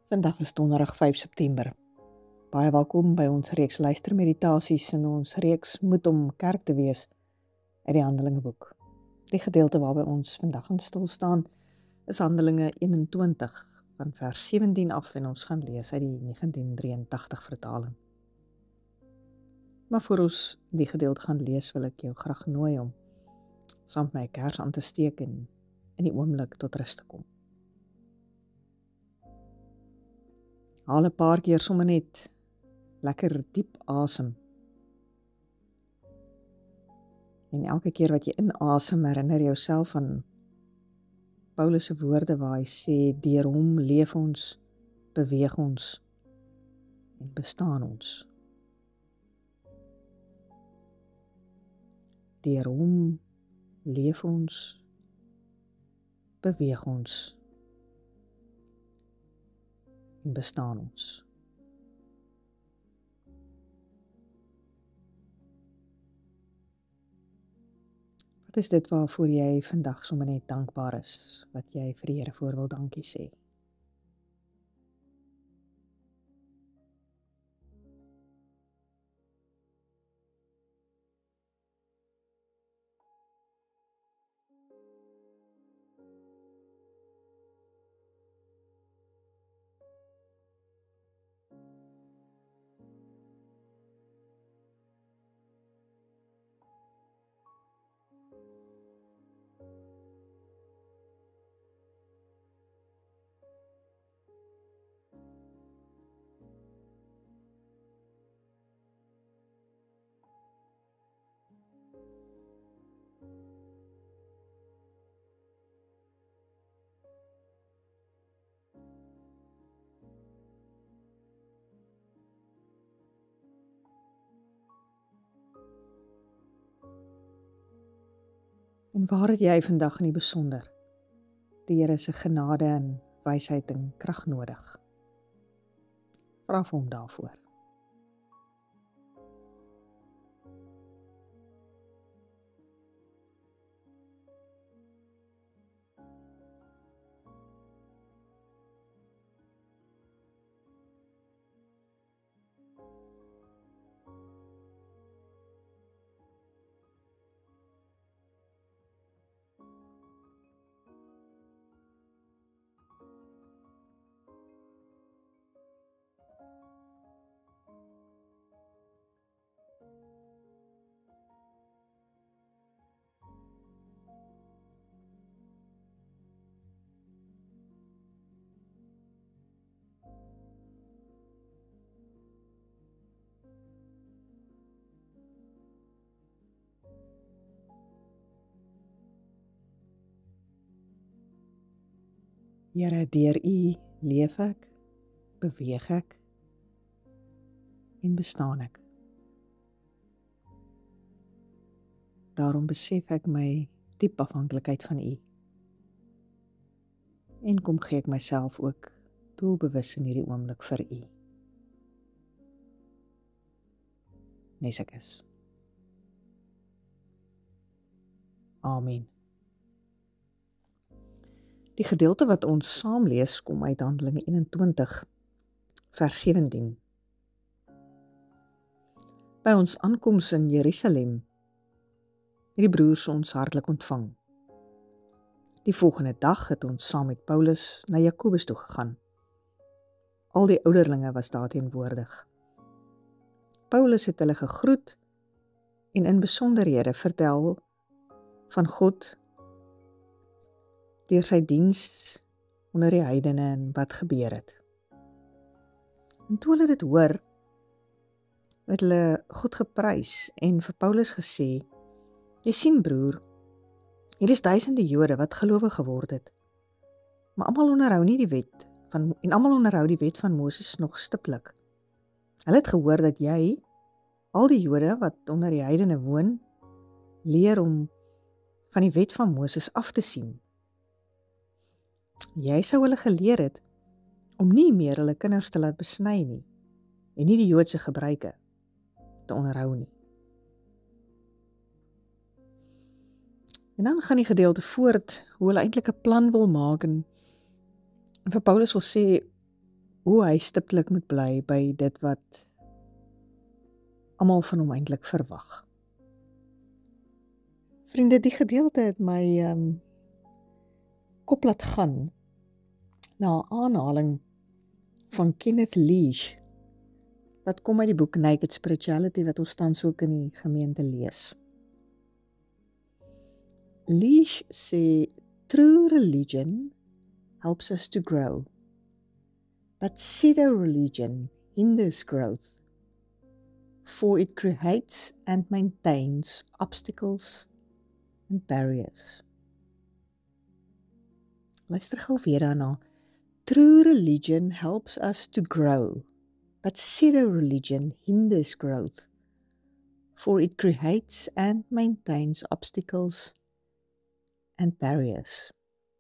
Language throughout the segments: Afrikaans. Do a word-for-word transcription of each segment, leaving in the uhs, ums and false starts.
Vandag is donderdag vyf September. Baie welkom by ons reeks luistermeditasies in ons reeks Moed om kerk te wees uit die Handelinge-boek. Die gedeelte waarby ons vandag aan stil staan is Handelinge eenentwintig van vers sewentien af en ons gaan lees uit die negentien drieëntagtig vertaling. Maar voor ons die gedeelte gaan lees wil ek jou graag nooi om saam met my 'n kers aan te steek en in die oomblik tot rus te kom. Haal 'n paar keer sommer net lekker diep asem. En elke keer wat jy inasem, herinner jouself aan Paulus se woorde waar hy sê, deur hom leef ons, beweeg ons en bestaan ons. Deur hom leef ons, beweeg ons en bestaan ons. Wat is dit waarvoor jy vandag sommer net dankbaar is, wat jy vir die Here voor wil dankie sê? En waar het jy vandag in die besonder die Here se genade en wysheid en krag nodig? Vra vir hom daarvoor. Here, deur U leef ek, beweeg ek en bestaan ek. Daarom besef ek my diep afhanklikheid van U. En kom gee ek myself ook doelbewus in hierdie oomblik vir U. Nes ek is. Amen. Die gedeelte wat ons saam lees kom uit Handelinge eenentwintig, vers sewentien. By ons aankoms in Jerusalem het die broers ons hartlik ontvang. Die volgende dag het ons saam met Paulus na Jakobus toe gegaan. Al die ouderlinge was daar teenwoordig. Paulus het hulle gegroet en in besonderhede vertel van God deur sy diens onder die heidene en wat gebeur het. En toe hulle dit hoor, het hulle God geprys en vir Paulus gesê, jy sien broer, hier is duisende Jode wat gelowig geword het, maar almal onderhou nie die wet van, en almal onderhou die wet van Moses nog stiptelik. Hulle het gehoor dat jy, al die Jode wat onder die heidene woon, leer om van die wet van Moses af te sien. Jy sou hulle geleer het om nie meer hulle kinders te laat besny nie en nie die Joodse gebruike te onderhou nie. En dan gaan die gedeelte voort hoe hulle eintlik 'n plan wil maak en vir Paulus wil sê hoe hy stiptelik moet bly by dit wat almal van hom eintlik verwag. Vriende, die gedeelte het my um, kop laat gaan na 'n aanhaling van Kenneth Leach, wat kom uit die boek Naked Spirituality, wat ons tans ook in die gemeente lees. Leach sê, true religion helps us to grow, but pseudo-religion hinders growth, for it creates and maintains obstacles and barriers. Luister gou weer daarna. True religion helps us to grow, but pseudo-religion hinders growth, for it creates and maintains obstacles and barriers.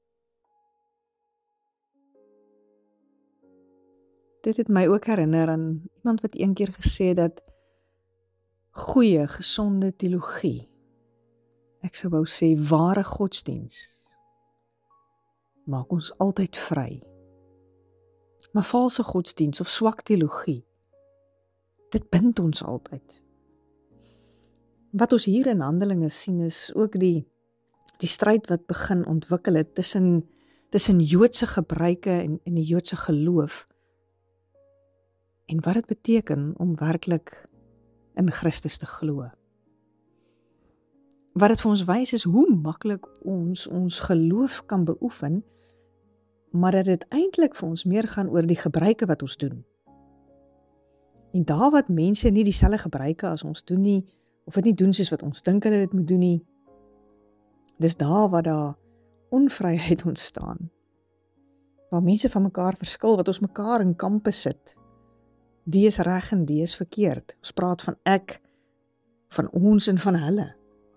Dit het my ook herinner aan iemand wat een keer gesê het dat goeie, gesonde teologie, ek sou wou sê ware godsdiens, maak ons altyd vry. Maar valse godsdiens of swak teologie, dit bind ons altyd. Wat ons hier in Handelinge sien is ook die, die stryd wat begin ontwikkel het tussen, tussen Joodse gebruike en, en die Joodse geloof, en wat dit beteken om werklik in Christus te glo. Wat dit vir ons wys is hoe maklik ons ons geloof kan beoefen, maar dat dit eintlik vir ons meer gaan oor die gebruike wat ons doen. En daar wat mense nie dieselfde gebruike as ons doen nie, of dit nie doen soos wat ons dink hulle dit moet doen nie, dis daar waar daar onvryheid ontstaan. Waar mense van mekaar verskil, wat ons mekaar in kampe sit. Die is reg en die is verkeerd. Ons praat van ek, van ons en van hulle.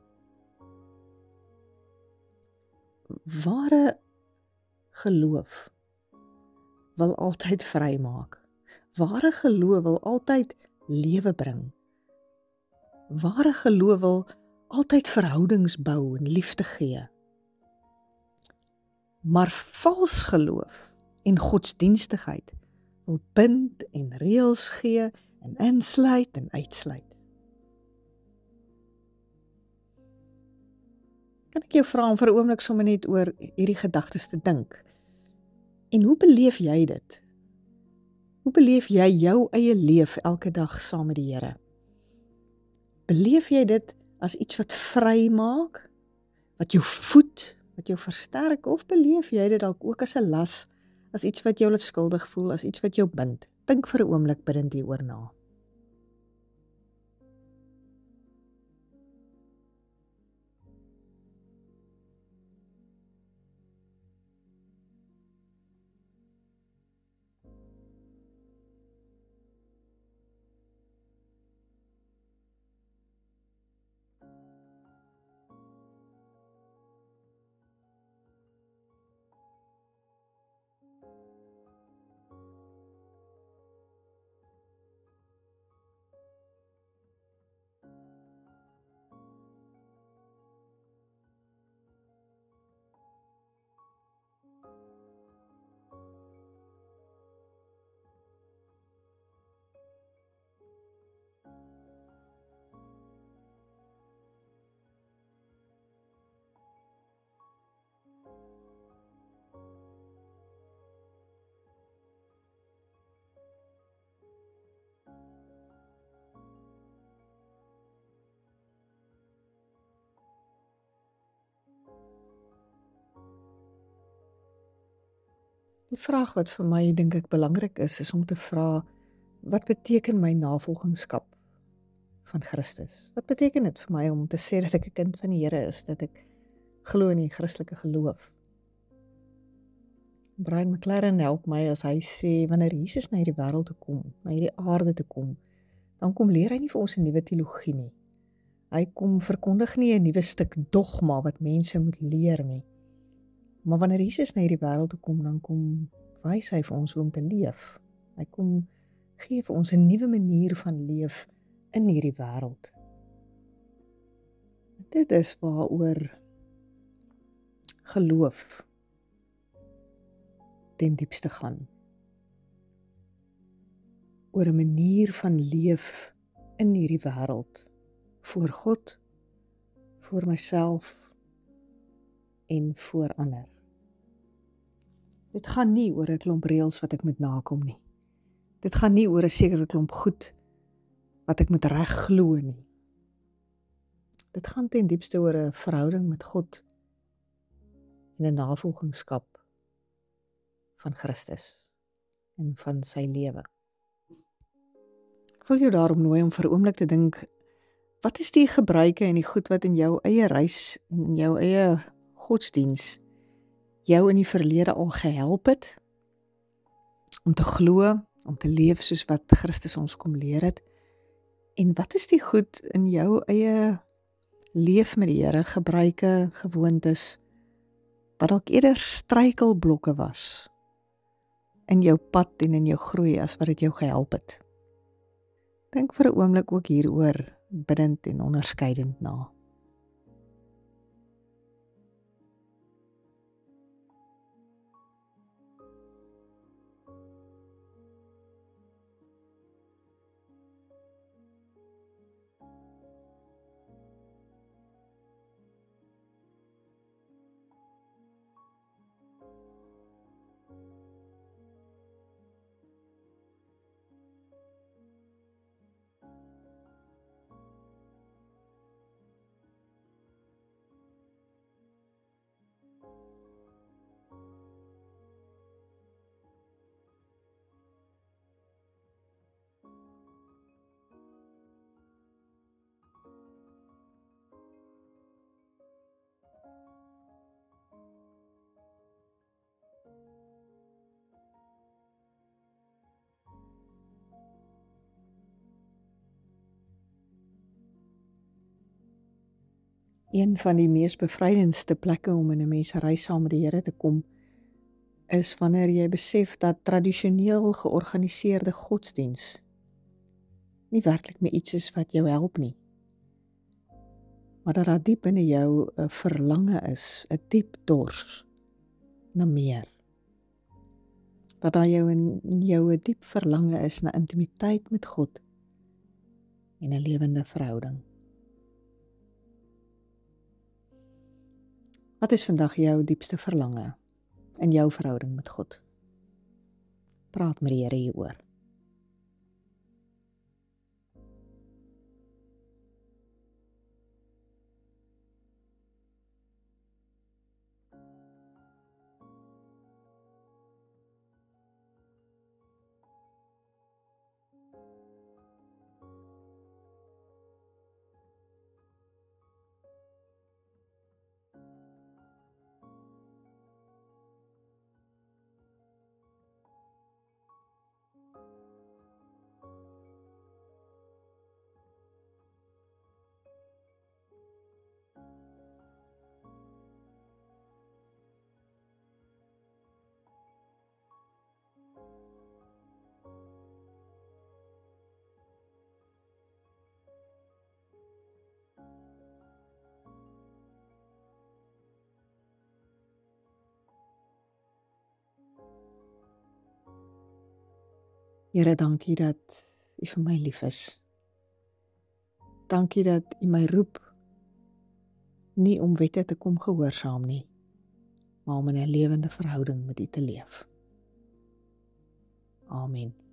Ware geloof wil altyd vry maak. Ware geloof wil altyd lewe bring. Ware geloof wil altyd verhoudings bou en liefde gee. Maar vals geloof en godsdienstigheid wil bind en reëls gee en insluit en uitsluit. Kan ek jou vra om vir 'n oomblik sommer net oor hierdie gedagtes te dink? En hoe beleef jy dit? Hoe beleef jy jou eie leef elke dag saam met die Here? Beleef jy dit as iets wat vry maak, wat jou voed, wat jou versterk, of beleef jy dit dalk ook as 'n las, as iets wat jou laat skuldig voel, as iets wat jou bind? Dink vir 'n oomblik bidtend hieroor na. Die vraag wat vir my dink ek belangrik is, is om te vra, wat beteken my navolgingskap van Christus? Wat beteken dit vir my om te sê dat ek 'n kind van die Here is, dat ek glo in die Christelike geloof? Brian McLaren help my as hy sê, wanneer Jesus na hierdie wêreld toe kom, na hierdie aarde toe kom, dan kom leer hy nie vir ons 'n nuwe teologie nie. Hy kom verkondig nie 'n nuwe stuk dogma wat mense moet leer nie. Maar wanneer Jesus na hierdie wêreld toe kom, dan kom wys hy vir ons hoe om te leef. Hy kom gee vir ons 'n nuwe manier van leef in hierdie wêreld. Dit is waaroor geloof ten diepste gaan. oor 'n manier van leef in hierdie wêreld, voor God, voor myself en voor ander. Dit gaan nie oor 'n klomp reëls wat ek moet nakom nie. Dit gaan nie oor 'n sekere klomp goed wat ek moet reg glo nie. Dit gaan ten diepste oor 'n verhouding met God en 'n navolgingskap van Christus en van sy lewe. Ek wil jou daarom nooi om vir 'n oomblik te dink, wat is die gebruike en die goed wat in jou eie reis en in jou eie godsdiens jou in die verlede al gehelp het om te glo, om te leef soos wat Christus ons kom leer het, en wat is die goed in jou eie leef met die Here, gebruike, gewoontes, wat dalk eerder struikelblokke was in jou pad en in jou groei as wat dit jou gehelp het. Dink vir 'n oomblik ook hieroor, bidend en onderskeidend na. Een van die mees bevrydendste plekke om in 'n mens reis saam met die Here te kom, is wanneer jy besef dat tradisioneel georganiseerde godsdiens nie werklik meer iets is wat jou help nie, maar dat daar diep binne jou 'n verlange is, 'n diep dors na meer. Dat daar jou in jou 'n diep verlange is na intimiteit met God en 'n lewende verhouding. Wat is vandag jou diepste verlange in jou verhouding met God? Praat met die Here hieroor. Here, dankie dat U vir my lief is. Dankie dat U my roep, nie om wette te kom gehoorsaam nie, maar om in 'n lewende verhouding met U te leef. Amen.